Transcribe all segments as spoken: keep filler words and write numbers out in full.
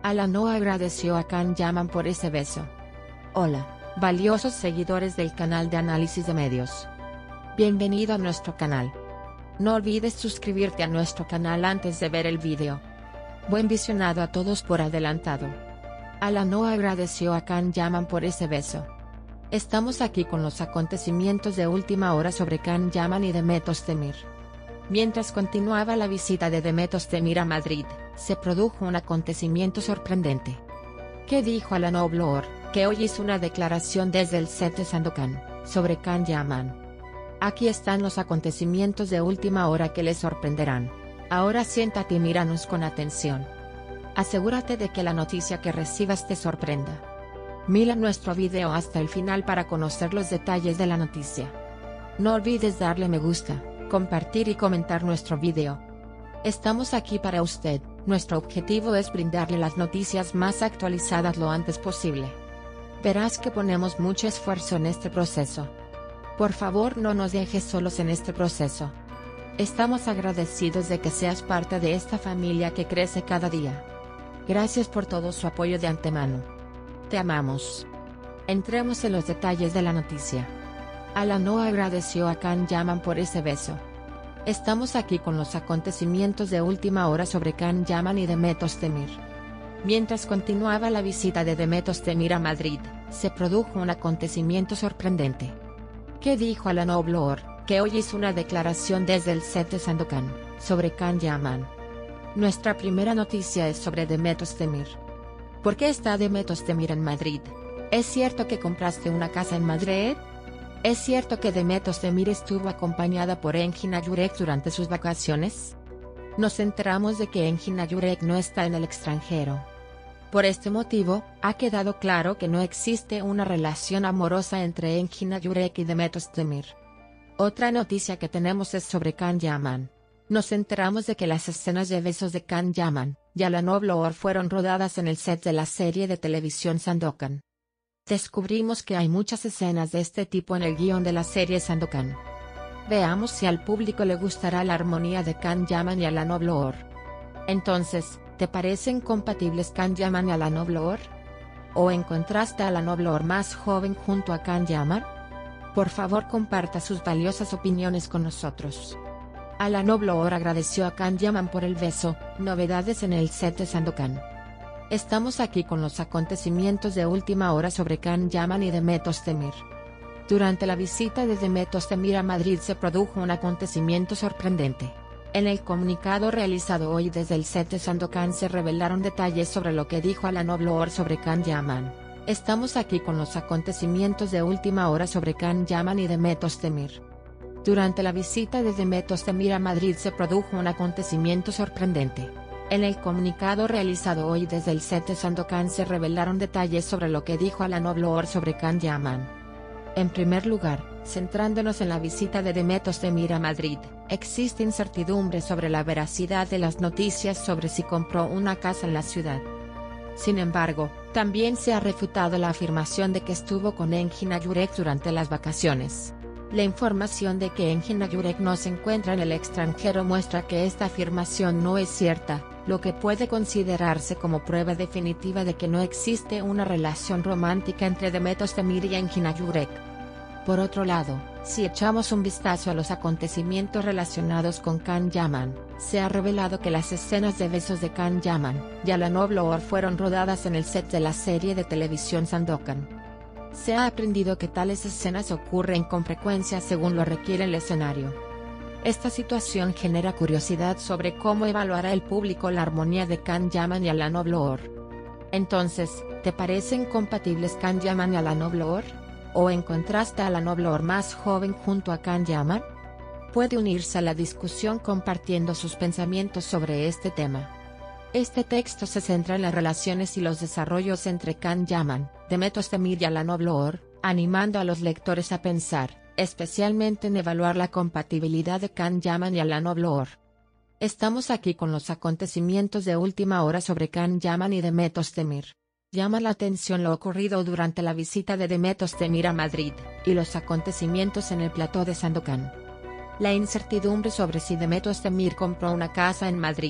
Alano agradeció a Can Yaman por ese beso. Hola, valiosos seguidores del canal de análisis de medios. Bienvenido a nuestro canal. No olvides suscribirte a nuestro canal antes de ver el vídeo. Buen visionado a todos por adelantado. Alano agradeció a Can Yaman por ese beso. Estamos aquí con los acontecimientos de última hora sobre Can Yaman y Demet Özdemir. Mientras continuaba la visita de Demet Özdemir a Madrid, se produjo un acontecimiento sorprendente. ¿Qué dijo Alano Blor, que hoy hizo una declaración desde el set de Sandokan, sobre Can Yaman? Aquí están los acontecimientos de última hora que les sorprenderán. Ahora siéntate y míranos con atención. Asegúrate de que la noticia que recibas te sorprenda. Mira nuestro video hasta el final para conocer los detalles de la noticia. No olvides darle me gusta, compartir y comentar nuestro video. Estamos aquí para usted, nuestro objetivo es brindarle las noticias más actualizadas lo antes posible. Verás que ponemos mucho esfuerzo en este proceso. Por favor no nos dejes solos en este proceso. Estamos agradecidos de que seas parte de esta familia que crece cada día. Gracias por todo su apoyo de antemano. Te amamos. Entremos en los detalles de la noticia. Alano agradeció a Can Yaman por ese beso. Estamos aquí con los acontecimientos de última hora sobre Can Yaman y Demet Özdemir. Mientras continuaba la visita de Demet Özdemir a Madrid, se produjo un acontecimiento sorprendente. ¿Qué dijo Alano Blor, que hoy hizo una declaración desde el set de Sandokan, sobre Can Yaman? Nuestra primera noticia es sobre Demet Özdemir. ¿Por qué está Demet Özdemir en Madrid? ¿Es cierto que compraste una casa en Madrid? ¿Es cierto que Demet Özdemir estuvo acompañada por Engin Akyurek durante sus vacaciones? Nos enteramos de que Engin Akyurek no está en el extranjero. Por este motivo, ha quedado claro que no existe una relación amorosa entre Engin Akyurek y Demet Özdemir. Otra noticia que tenemos es sobre Can Yaman. Nos enteramos de que las escenas de besos de Can Yaman y Alano Blor fueron rodadas en el set de la serie de televisión Sandokan. Descubrimos que hay muchas escenas de este tipo en el guión de la serie Sandokan. Veamos si al público le gustará la armonía de Can Yaman y Alano Blor. Entonces, ¿te parecen compatibles Can Yaman y Alano Blor? ¿O encontraste a Alano Blor más joven junto a Can Yaman? Por favor comparta sus valiosas opiniones con nosotros. Alano Blor agradeció a Can Yaman por el beso. Novedades en el set de Sandokan. Estamos aquí con los acontecimientos de última hora sobre Can Yaman y Demet Özdemir. Durante la visita de Demet Özdemir a Madrid se produjo un acontecimiento sorprendente. En el comunicado realizado hoy desde el set de Sandokan se revelaron detalles sobre lo que dijo Alano Blor sobre Can Yaman. Estamos aquí con los acontecimientos de última hora sobre Can Yaman y Demet Özdemir. Durante la visita de Demet Özdemir a Madrid se produjo un acontecimiento sorprendente. En el comunicado realizado hoy desde el set de Sandokan se revelaron detalles sobre lo que dijo Alano Blor sobre Can Yaman. En primer lugar, centrándonos en la visita de Demet Özdemir a Madrid, existe incertidumbre sobre la veracidad de las noticias sobre si compró una casa en la ciudad. Sin embargo, también se ha refutado la afirmación de que estuvo con Engin Akyurek durante las vacaciones. La información de que Engin Akyurek no se encuentra en el extranjero muestra que esta afirmación no es cierta, lo que puede considerarse como prueba definitiva de que no existe una relación romántica entre Demet Özdemir y Engin Akyurek. Por otro lado, si echamos un vistazo a los acontecimientos relacionados con Can Yaman, se ha revelado que las escenas de besos de Can Yaman y Alano Blor fueron rodadas en el set de la serie de televisión Sandokan. Se ha aprendido que tales escenas ocurren con frecuencia según lo requiere el escenario. Esta situación genera curiosidad sobre cómo evaluará el público la armonía de Can Yaman y Alano Blor. Entonces, ¿te parecen compatibles Can Yaman y Alano Blor? ¿O encontraste a Alano Blor más joven junto a Can Yaman? Puede unirse a la discusión compartiendo sus pensamientos sobre este tema. Este texto se centra en las relaciones y los desarrollos entre Can Yaman, Demet Özdemir y Alano Blor, animando a los lectores a pensar, especialmente en evaluar la compatibilidad de Can Yaman y Alano Blor. Estamos aquí con los acontecimientos de última hora sobre Can Yaman y Demet Özdemir. Llama la atención lo ocurrido durante la visita de Demet Özdemir a Madrid, y los acontecimientos en el plató de Sandokan. La incertidumbre sobre si Demet Özdemir compró una casa en Madrid,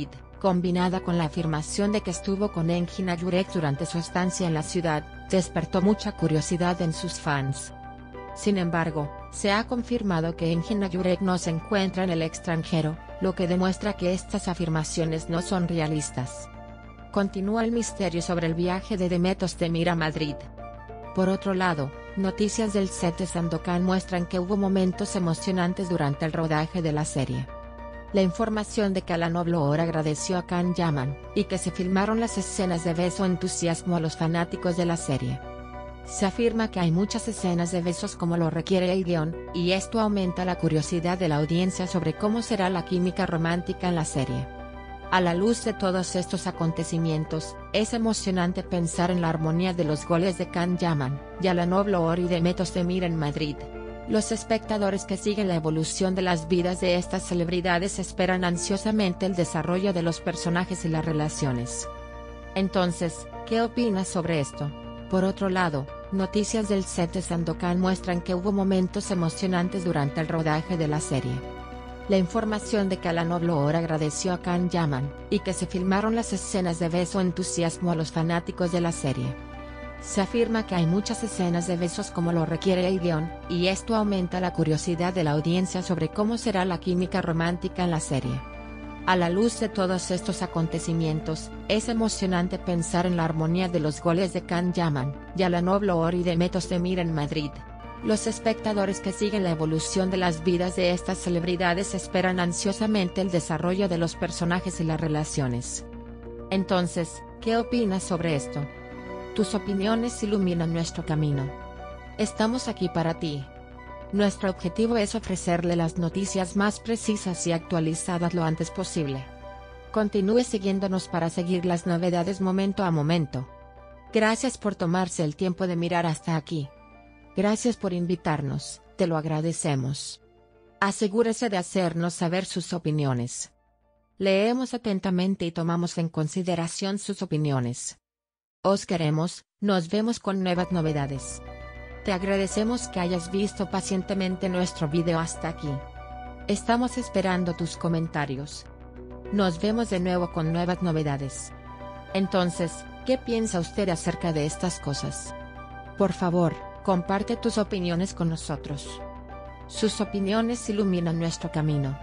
combinada con la afirmación de que estuvo con Engin Jurek durante su estancia en la ciudad, despertó mucha curiosidad en sus fans. Sin embargo, se ha confirmado que Engin Jurek no se encuentra en el extranjero, lo que demuestra que estas afirmaciones no son realistas. Continúa el misterio sobre el viaje de Demet Özdemir a Madrid. Por otro lado, noticias del set de Sandokan muestran que hubo momentos emocionantes durante el rodaje de la serie. La información de que Alan Oblor agradeció a Can Yaman, y que se filmaron las escenas de beso entusiasmó a los fanáticos de la serie. Se afirma que hay muchas escenas de besos como lo requiere el guión, y esto aumenta la curiosidad de la audiencia sobre cómo será la química romántica en la serie. A la luz de todos estos acontecimientos, es emocionante pensar en la armonía de los goles de Can Yaman, Alan Oblor y Demet Özdemir en Madrid. Los espectadores que siguen la evolución de las vidas de estas celebridades esperan ansiosamente el desarrollo de los personajes y las relaciones. Entonces, ¿qué opinas sobre esto? Por otro lado, noticias del set de Sandokan muestran que hubo momentos emocionantes durante el rodaje de la serie. La información de que Alan Oblor agradeció a Can Yaman, y que se filmaron las escenas de beso entusiasmó a los fanáticos de la serie. Se afirma que hay muchas escenas de besos como lo requiere el guión, y esto aumenta la curiosidad de la audiencia sobre cómo será la química romántica en la serie. A la luz de todos estos acontecimientos, es emocionante pensar en la armonía de los goles de Can Yaman, Alan Oblor y Demet Özdemir en Madrid. Los espectadores que siguen la evolución de las vidas de estas celebridades esperan ansiosamente el desarrollo de los personajes y las relaciones. Entonces, ¿qué opinas sobre esto? Tus opiniones iluminan nuestro camino. Estamos aquí para ti. Nuestro objetivo es ofrecerle las noticias más precisas y actualizadas lo antes posible. Continúe siguiéndonos para seguir las novedades momento a momento. Gracias por tomarse el tiempo de mirar hasta aquí. Gracias por invitarnos, te lo agradecemos. Asegúrese de hacernos saber sus opiniones. Leemos atentamente y tomamos en consideración sus opiniones. Os queremos, nos vemos con nuevas novedades. Te agradecemos que hayas visto pacientemente nuestro video hasta aquí. Estamos esperando tus comentarios. Nos vemos de nuevo con nuevas novedades. Entonces, ¿qué piensa usted acerca de estas cosas? Por favor, comparte tus opiniones con nosotros. Sus opiniones iluminan nuestro camino.